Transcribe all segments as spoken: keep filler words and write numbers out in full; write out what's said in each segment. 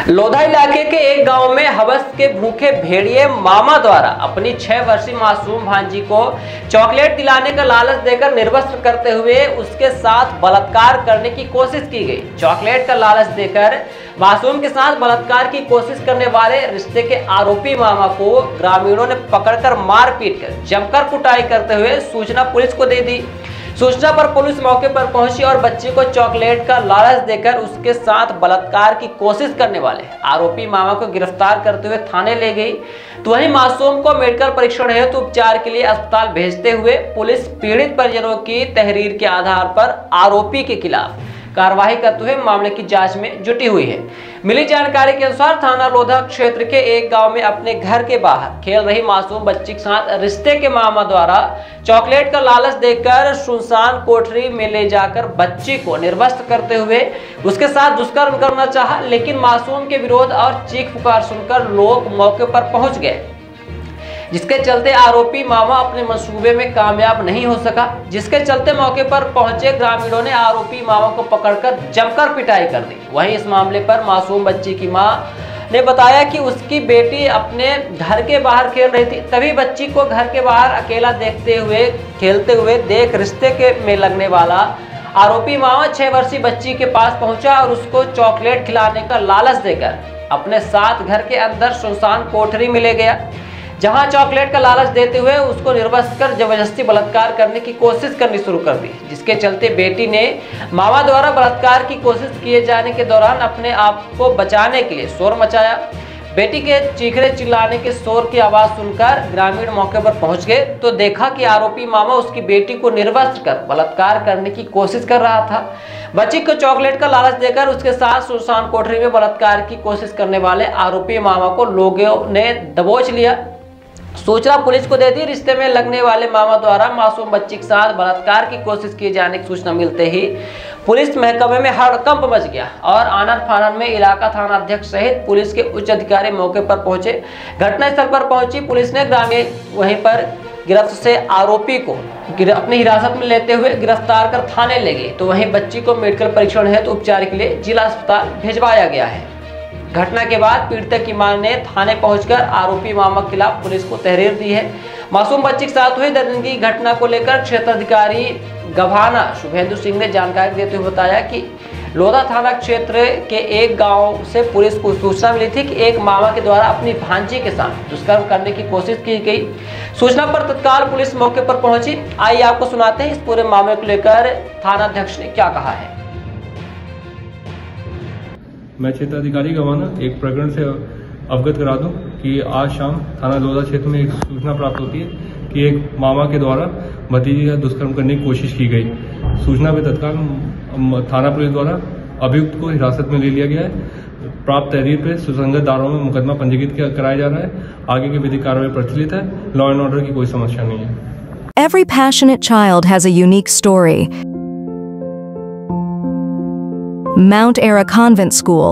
लोधा इलाके के एक गांव में हवस के भूखे भेड़िए मामा द्वारा अपनी छह वर्षीय मासूम भांजी को चॉकलेट दिलाने का लालच देकर निर्वस्त्र करते हुए उसके साथ बलात्कार करने की कोशिश की गई। चॉकलेट का लालच देकर मासूम के साथ बलात्कार की कोशिश करने वाले रिश्ते के आरोपी मामा को ग्रामीणों ने पकड़कर मार पीट कर जमकर कुटाई करते हुए सूचना पुलिस को दे दी। सूचना पर पुलिस मौके पर पहुंची और बच्ची को चॉकलेट का लालच देकर उसके साथ बलात्कार की कोशिश करने वाले आरोपी मामा को गिरफ्तार करते हुए थाने ले गई। तो वहीं मासूम को मेडिकल परीक्षण हेतु उपचार के लिए अस्पताल भेजते हुए पुलिस पीड़ित परिजनों की तहरीर के आधार पर आरोपी के खिलाफ कार्रवाई करते हुए मामले की जांच में जुटी हुई है। मिली जानकारी के अनुसार थाना लोधा क्षेत्र के एक गांव में अपने घर के बाहर खेल रही मासूम बच्ची के साथ रिश्ते के मामा द्वारा चॉकलेट का लालच देकर सुनसान कोठरी में ले जाकर बच्ची को निर्वस्त्र करते हुए उसके साथ दुष्कर्म करना चाहा, लेकिन मासूम के विरोध और चीख पुकार सुनकर लोग मौके पर पहुंच गए, जिसके चलते आरोपी मामा अपने मंसूबे में कामयाब नहीं हो सका। जिसके चलते मौके पर पहुंचे ग्रामीणों ने आरोपी मामा को पकड़कर जमकर पिटाई कर दी। वहीं इस मामले पर मासूम बच्ची की मां ने बताया कि उसकी बेटी अपने घर के बाहर खेल रही थी, तभी बच्ची को घर के बाहर अकेला देखते हुए खेलते हुए देख रिश्ते के में लगने वाला आरोपी मामा छह वर्षीय बच्ची के पास पहुंचा और उसको चॉकलेट खिलाने का लालच देकर अपने साथ घर के अंदर सुनसान कोठरी में ले गया, जहां चॉकलेट का लालच देते हुए उसको निर्वस्त्र कर जबरदस्ती बलात्कार करने की कोशिश करनी शुरू कर दी। जिसके चलते बेटी ने मामा द्वारा बलात्कार की कोशिश किए जाने के दौरान अपने आप को बचाने के लिए शोर मचाया। बेटी के चीखने चिल्लाने के शोर की आवाज सुनकर ग्रामीण मौके पर पहुंच गए तो देखा कि आरोपी मामा उसकी बेटी को निर्वस्त्र कर बलात्कार करने की कोशिश कर रहा था। बच्ची को चॉकलेट का लालच देकर उसके साथ सुनसान कोठरी में बलात्कार की कोशिश करने वाले आरोपी मामा को लोगों ने दबोच लिया। सूचना पुलिस को दे दी। रिश्ते में लगने वाले मामा द्वारा मासूम बच्ची के साथ बलात्कार की कोशिश किए जाने की सूचना मिलते ही पुलिस महकमे में हड़कंप मच गया और आनन फानन में इलाका थाना अध्यक्ष सहित पुलिस के उच्च अधिकारी मौके पर पहुंचे। घटनास्थल पर पहुंची पुलिस ने ग्रामीण वहीं पर गिरफ्त से आरोपी को अपनी हिरासत में लेते हुए गिरफ्तार कर थाने ले गई। तो वहीं बच्ची को मेडिकल परीक्षण हेतु उपचार के लिए जिला अस्पताल भिजवाया गया है। घटना के बाद पीड़िता की मां ने थाने पहुंचकर आरोपी मामा के खिलाफ पुलिस को तहरीर दी है। मासूम बच्ची के साथ हुई दर्दनाक घटना को लेकर क्षेत्राधिकारी गभाना शुभेंदु सिंह ने जानकारी देते हुए बताया कि लोधा थाना क्षेत्र के एक गांव से पुलिस को सूचना मिली थी कि एक मामा के द्वारा अपनी भांजी के साथ दुष्कर्म करने की कोशिश की गई। सूचना पर तत्काल पुलिस मौके पर पहुंची। आइए आपको सुनाते हैं इस पूरे मामले को लेकर थाना अध्यक्ष ने क्या कहा है। मैं क्षेत्र अधिकारी गवाना एक प्रकरण से अवगत करा दूं कि आज शाम थाना लोधा क्षेत्र में एक सूचना प्राप्त होती है कि एक मामा के द्वारा भतीजी का दुष्कर्म करने की कोशिश की गई। सूचना पे तत्काल थाना पुलिस द्वारा अभियुक्त को हिरासत में ले लिया गया है। प्राप्त तहरीर पे सुसंगत धाराओं में मुकदमा पंजीकृत कराया जा रहा है। आगे की विधिक कार्रवाई प्रचलित है। लॉ एंड ऑर्डर की कोई समस्या नहीं है। Every passionate child has a unique story. Mount Ara Convent School.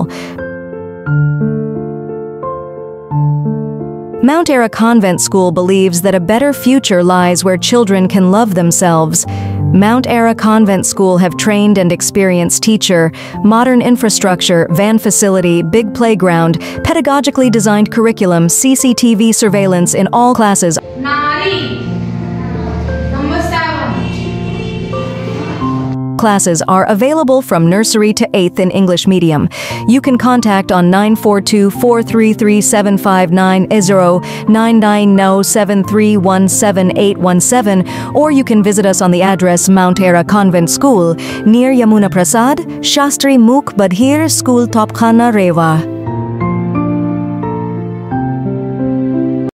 Mount Ara Convent School believes that a better future lies where children can love themselves. Mount Ara Convent School have trained and experienced teacher, modern infrastructure, van facility, big playground, pedagogically designed curriculum, C C T V surveillance in all classes. Nari. Classes are available from nursery to eighth in English medium. You can contact on nine four two, four three three, seven five nine zero, nine nine zero, seven three one seven eight one seven, or you can visit us on the address Mount Ara Convent School near Yamuna Prasad, Shastri Mukh Badhir School, Topkhana, Rewa.